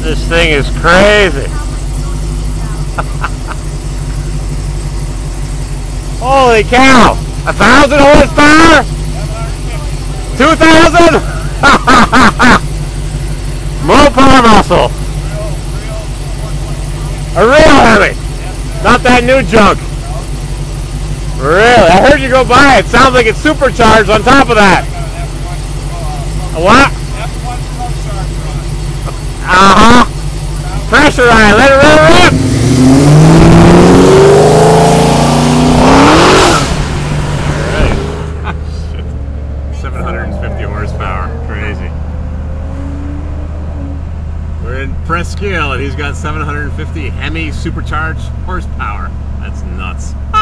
This thing is crazy. Holy cow! 1,000 horsepower? 2,000? More power muscle. A real HEMI. Not that new junk. Really? I heard you go by. It sounds like it's supercharged on top of that. A what? Uh-huh. Pressurize. Let it rip. 750 horsepower. Crazy. We're in Presqu'île and he's got 750 HEMI supercharged horsepower. That's nuts.